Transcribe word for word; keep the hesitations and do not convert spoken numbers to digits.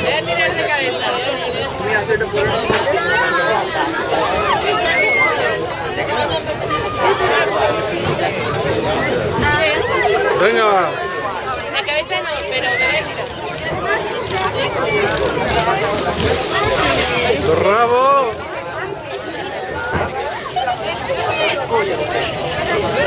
Voy a tirar de cabeza. Venga. De cabeza no, pero de esta. Tu rabo.